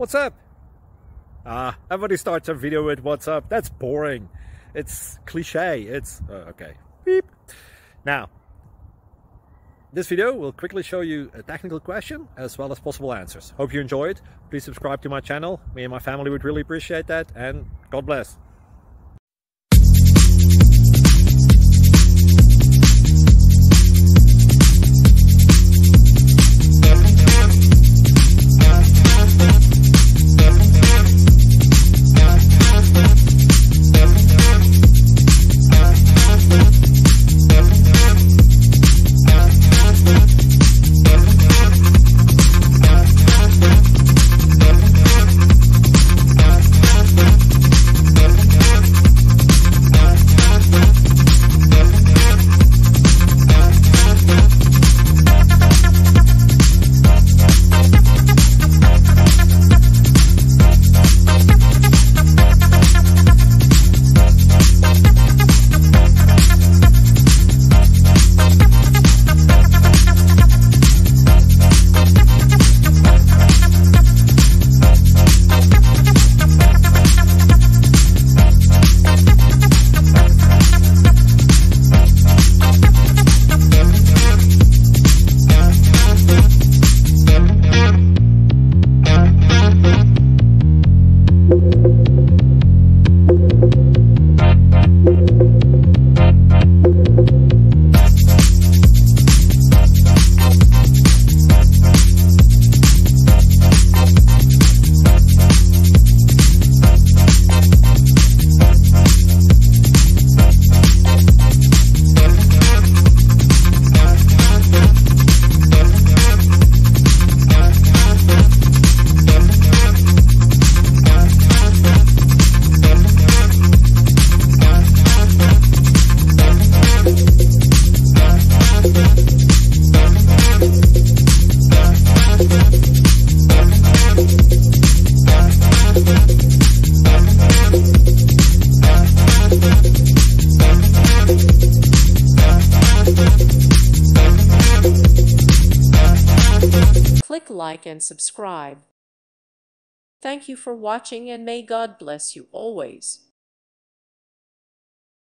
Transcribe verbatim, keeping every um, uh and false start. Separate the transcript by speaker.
Speaker 1: What's up? Ah, everybody starts a video with what's up. That's boring. It's cliche. It's uh, okay. Beep. Now, this video will quickly show you a technical question as well as possible answers. Hope you enjoy it. Please subscribe to my channel. Me and my family would really appreciate that, and God bless.
Speaker 2: Click like and subscribe. Thank you for watching, and may God bless you always.